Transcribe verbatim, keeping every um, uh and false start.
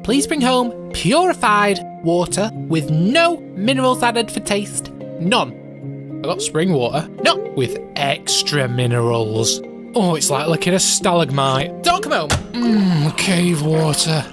please bring home purified water with no minerals added for taste. None. I got spring water. No, with extra minerals. Oh, it's like licking a stalagmite. Don't come home. Mmm, cave water.